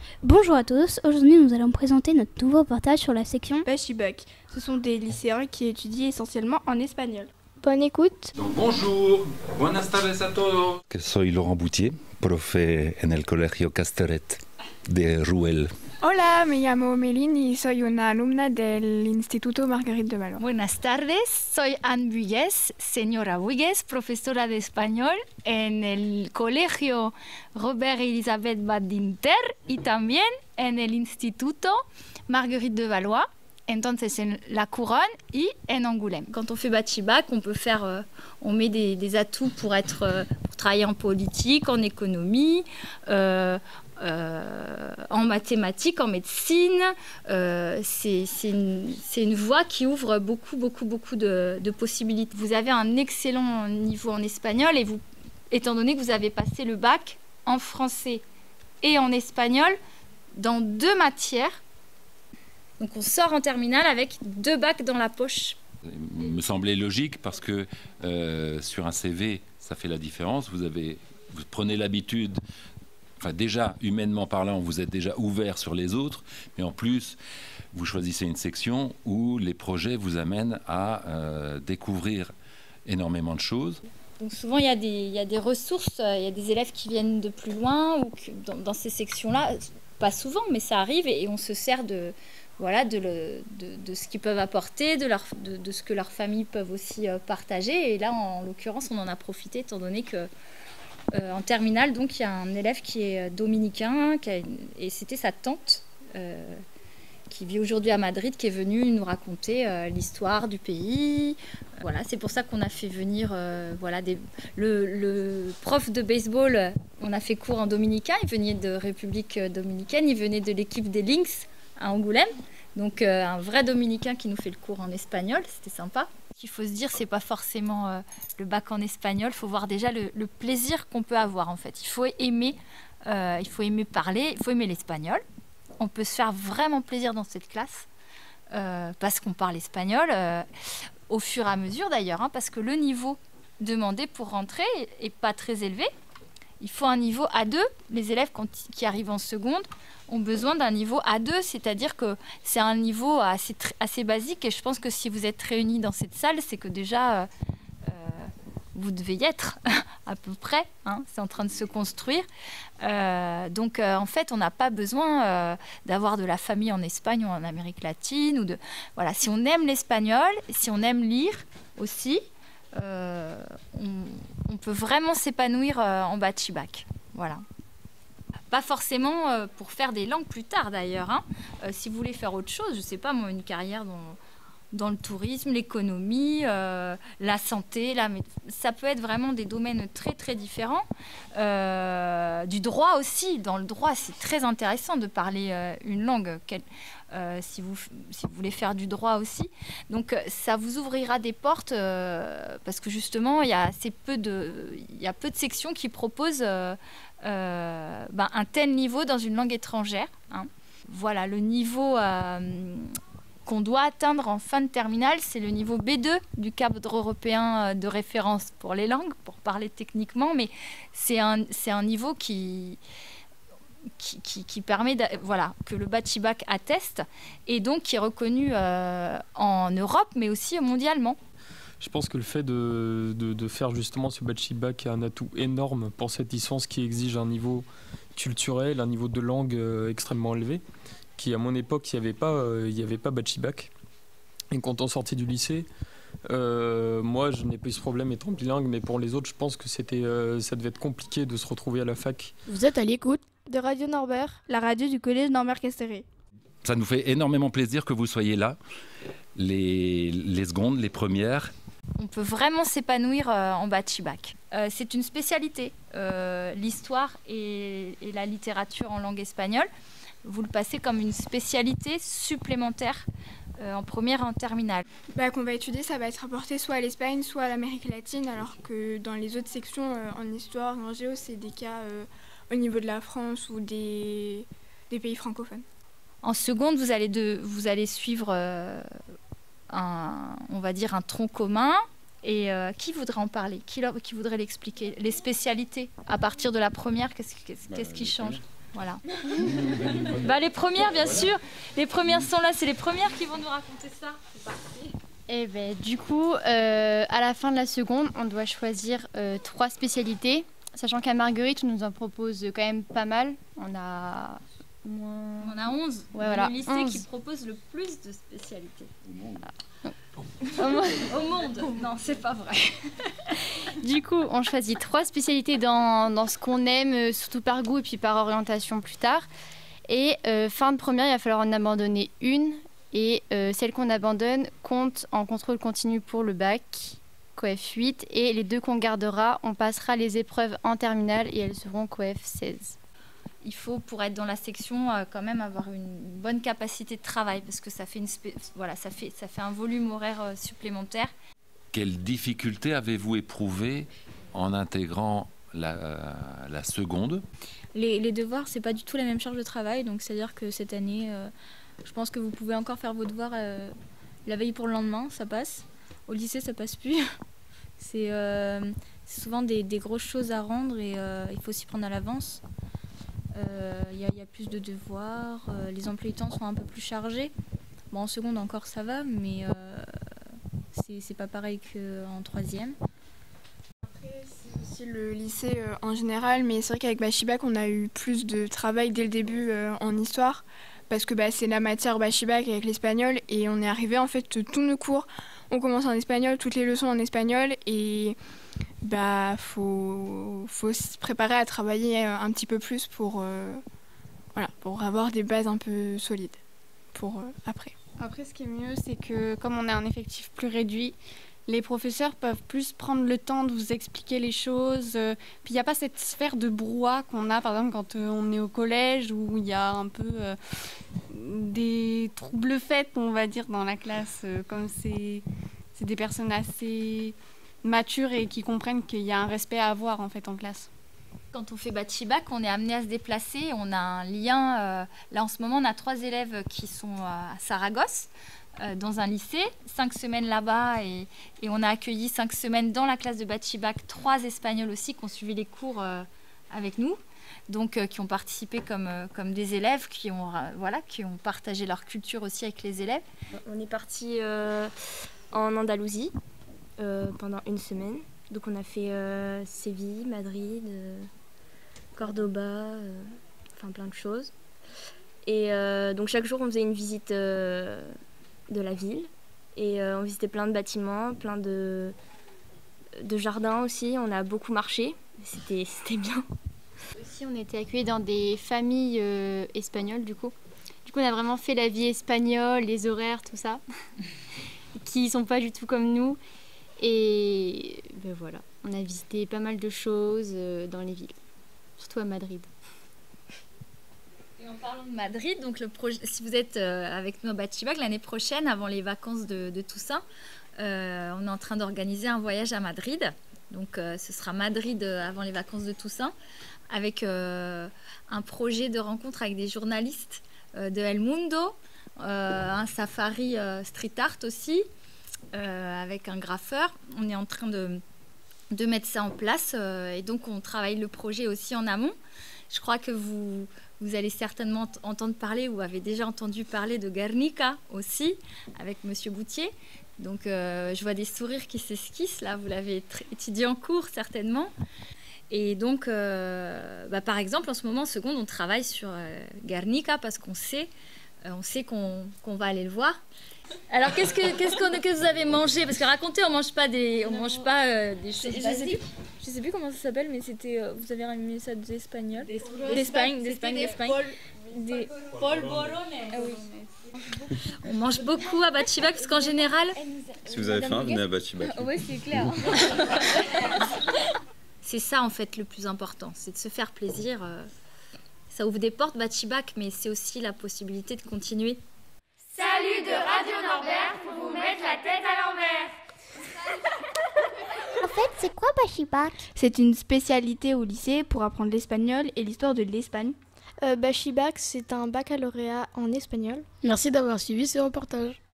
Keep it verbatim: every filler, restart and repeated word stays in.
Bonjour à tous, aujourd'hui nous allons présenter notre nouveau portage sur la section Bachibac. Ce sont des lycéens qui étudient essentiellement en espagnol. Bonne écoute. Donc, bonjour, buenas tardes a todos. Soy Laurent Boutier, profe en el Colegio Casteret de Ruel. Hola, me llamo Melin y soy una alumna del Instituto Marguerite de Valois. Buenas tardes, soy Anne Buigues, señora Buigues, profesora de español en el Colegio Robert Elisabeth Badinter y también en el Instituto Marguerite de Valois. Entonces en La Couronne et en Angoulême. Quand on fait Bachibac, on peut faire, euh, on met des, des atouts pour être, euh, pour travailler en politique, en économie, euh, euh, en mathématiques, en médecine. Euh, c'est, c'est, une, c'est une voie qui ouvre beaucoup, beaucoup, beaucoup de, de possibilités. Vous avez un excellent niveau en espagnol et vous, étant donné que vous avez passé le bac en français et en espagnol dans deux matières. Donc on sort en terminale avec deux bacs dans la poche. Il me semblait logique parce que euh, sur un C V, ça fait la différence. Vous, avez, vous prenez l'habitude, enfin déjà, humainement parlant, vous êtes déjà ouvert sur les autres, mais en plus, vous choisissez une section où les projets vous amènent à euh, découvrir énormément de choses. Donc souvent, il y a des, il y a des ressources, il y a des élèves qui viennent de plus loin ou que dans, dans ces sections-là, pas souvent, mais ça arrive et, et on se sert de... Voilà, de, le, de, de ce qu'ils peuvent apporter, de, leur, de, de ce que leurs familles peuvent aussi euh, partager. Et là, en, en l'occurrence, on en a profité, étant donné que euh, en terminale, donc, il y a un élève qui est dominicain, qui a une, et c'était sa tante, euh, qui vit aujourd'hui à Madrid, qui est venue nous raconter euh, l'histoire du pays. Voilà, c'est pour ça qu'on a fait venir euh, voilà, des, le, le prof de baseball. On a fait cours en dominicain, il venait de République dominicaine, il venait de l'équipe des Lynx à Angoulême, donc euh, un vrai dominicain qui nous fait le cours en espagnol, c'était sympa. Ce qu'il faut se dire, c'est pas forcément euh, le bac en espagnol, il faut voir déjà le, le plaisir qu'on peut avoir en fait. Il faut aimer, euh, il faut aimer parler, il faut aimer l'espagnol. On peut se faire vraiment plaisir dans cette classe euh, parce qu'on parle espagnol, euh, au fur et à mesure d'ailleurs, hein, parce que le niveau demandé pour rentrer est pas très élevé. Il faut un niveau A deux. Les élèves qui arrivent en seconde ont besoin d'un niveau A deux, c'est-à-dire que c'est un niveau assez, assez basique. Et je pense que si vous êtes réunis dans cette salle, c'est que déjà, euh, euh, vous devez y être à peu près. Hein, c'est en train de se construire. Euh, donc, euh, en fait, on n'a pas besoin euh, d'avoir de la famille en Espagne ou en Amérique latine. Ou de... voilà, si on aime l'espagnol, si on aime lire aussi, euh, on, on peut vraiment s'épanouir euh, en Bachibac. Voilà. Pas forcément euh, pour faire des langues plus tard d'ailleurs. Hein. Euh, si vous voulez faire autre chose, je ne sais pas, moi, une carrière dans, dans le tourisme, l'économie, euh, la santé, la, ça peut être vraiment des domaines très très différents. Euh, du droit aussi. Dans le droit, c'est très intéressant de parler euh, une langue. Quelle, euh, si, vous, si vous voulez faire du droit aussi. Donc ça vous ouvrira des portes euh, parce que justement, il y a assez peu de, il y a peu de sections qui proposent euh, Euh, ben, un tel niveau dans une langue étrangère. Hein. Voilà, le niveau euh, qu'on doit atteindre en fin de terminale, c'est le niveau B deux du cadre européen de référence pour les langues, pour parler techniquement, mais c'est un, c'est un niveau qui, qui, qui, qui permet de, voilà, que le Bachibac atteste et donc qui est reconnu euh, en Europe, mais aussi mondialement. Je pense que le fait de, de, de faire justement ce Bachibac est un atout énorme pour cette licence qui exige un niveau culturel, un niveau de langue euh, extrêmement élevé, qui à mon époque, il n'y avait pas, euh, il n'y avait pas Bachibac. Et quand on sortait du lycée, euh, moi je n'ai pas eu ce problème étant bilingue, mais pour les autres, je pense que c'était, euh, ça devait être compliqué de se retrouver à la fac. Vous êtes à l'écoute de Radio Norbert, la radio du collège Norbert-Casteret. Ça nous fait énormément plaisir que vous soyez là, les, les secondes, les premières. On peut vraiment s'épanouir euh, en Bachibac. Euh, c'est une spécialité, euh, l'histoire et, et la littérature en langue espagnole. Vous le passez comme une spécialité supplémentaire euh, en première et en terminale. Bah, qu'on va étudier, ça va être apporté soit à l'Espagne, soit à l'Amérique latine, alors que dans les autres sections, euh, en histoire, en géo, c'est des cas euh, au niveau de la France ou des, des pays francophones. En seconde, vous allez, de, vous allez suivre... Euh, Un, on va dire un tronc commun et euh, qui voudrait en parler, qui, qui voudrait l'expliquer, les spécialités à partir de la première, qu'est-ce, qu'est-ce, bah, qu'est-ce qui change? Voilà. Bah, les premières, bien sûr. Les premières sont là, c'est les premières qui vont nous raconter ça. C'est parti. Et ben, du coup, euh, à la fin de la seconde, on doit choisir euh, trois spécialités. Sachant qu'à Marguerite, on nous en propose quand même pas mal. On a... Moins... On a onze. Ouais, voilà. Le lycée onze. qui propose le plus de spécialités. Au monde. Au monde. Non, c'est pas vrai. Du coup, on choisit trois spécialités dans, dans ce qu'on aime, surtout par goût et puis par orientation plus tard. Et euh, fin de première, il va falloir en abandonner une. Et euh, celle qu'on abandonne compte en contrôle continu pour le bac, coef huit. Et les deux qu'on gardera, on passera les épreuves en terminale et elles seront coef seize. Il faut, pour être dans la section, euh, quand même avoir une bonne capacité de travail parce que ça fait, une spé... voilà, ça fait, ça fait un volume horaire euh, supplémentaire. Quelles difficultés avez-vous éprouvées en intégrant la, euh, la seconde? Les, les devoirs, c'est pas du tout la même charge de travail, donc c'est-à-dire que cette année, euh, je pense que vous pouvez encore faire vos devoirs euh, la veille pour le lendemain, ça passe. Au lycée, ça passe plus. C'est euh, souvent des, des grosses choses à rendre et euh, il faut s'y prendre à l'avance. Il euh, y, y a plus de devoirs, euh, les emplois du temps sont un peu plus chargés. Bon, en seconde encore ça va, mais euh, c'est, c'est pas pareil qu'en troisième. Après, c'est aussi le lycée euh, en général, mais c'est vrai qu'avec Bachibac, on a eu plus de travail dès le début euh, en histoire, parce que bah, c'est la matière Bachibac avec l'espagnol, et on est arrivé en fait tous nos cours, on commence en espagnol, toutes les leçons en espagnol, et bah faut faut se préparer à travailler un petit peu plus pour euh, voilà pour avoir des bases un peu solides pour euh, après. Après, ce qui est mieux, c'est que comme on a un effectif plus réduit, les professeurs peuvent plus prendre le temps de vous expliquer les choses. Euh, puis il n'y a pas cette sphère de brouhaha qu'on a, par exemple, quand euh, on est au collège, où il y a un peu euh, des troubles faits, on va dire, dans la classe. Euh, comme c'est, c'est des personnes assez matures et qui comprennent qu'il y a un respect à avoir, en fait, en classe. Quand on fait Bachibac, on est amené à se déplacer. On a un lien. Euh, là, en ce moment, on a trois élèves qui sont à Saragosse, euh, dans un lycée. Cinq semaines là-bas. Et, et on a accueilli cinq semaines dans la classe de Bachibac trois Espagnols aussi qui ont suivi les cours euh, avec nous. Donc, euh, qui ont participé comme, euh, comme des élèves, qui ont, euh, voilà, qui ont partagé leur culture aussi avec les élèves. On est parti euh, en Andalousie euh, pendant une semaine. Donc on a fait euh, Séville, Madrid, euh, Cordoba, euh, enfin plein de choses. Et euh, donc chaque jour on faisait une visite euh, de la ville. Et euh, on visitait plein de bâtiments, plein de, de jardins aussi. On a beaucoup marché, c'était, c'était bien. Aussi on était accueillis dans des familles euh, espagnoles du coup. Du coup on a vraiment fait la vie espagnole, les horaires, tout ça, qui sont pas du tout comme nous. Et ben voilà, on a visité pas mal de choses euh, dans les villes, surtout à Madrid. Et en parlant de Madrid, donc le projet, si vous êtes euh, avec nous à Bachibac l'année prochaine, avant les vacances de, de Toussaint, euh, on est en train d'organiser un voyage à Madrid. Donc euh, ce sera Madrid avant les vacances de Toussaint, avec euh, un projet de rencontre avec des journalistes euh, de El Mundo, euh, un safari euh, street art aussi. Euh, avec un graffeur, on est en train de, de mettre ça en place euh, et donc on travaille le projet aussi en amont. Je crois que vous, vous allez certainement t- entendre parler ou avez déjà entendu parler de Guernica aussi avec Monsieur Boutier. Donc euh, je vois des sourires qui s'esquissent là, vous l'avez tr- étudié en cours certainement. Et donc euh, bah, par exemple en ce moment en seconde on travaille sur euh, Guernica parce qu'on sait, euh, on sait qu'on, qu'on va aller le voir. Alors qu'est-ce que qu'est-ce qu'on que vous avez mangé? Parce que racontez, on mange pas des on mange pas euh, des choses Je sais basiques. plus, je sais plus comment ça s'appelle, mais c'était euh, vous avez ramené ça d'espagnol. Des- D'Espagne, C'était d'Espagne, des d'Espagne. Des polvorones. Ah oui. On mange beaucoup à Bachibac parce qu'en général, Si vous avez faim, venez à Bachibac. Oui, c'est clair. c'est ça en fait le plus important, c'est de se faire plaisir. euh, Ça ouvre des portes Bachibac, mais c'est aussi la possibilité de continuer. Salut de Radio Norbert pour vous mettre la tête à l'envers. En fait, c'est quoi Bachibac? C'est une spécialité au lycée pour apprendre l'espagnol et l'histoire de l'Espagne. Euh, Bachibac, c'est un baccalauréat en espagnol. Merci d'avoir suivi ce reportage.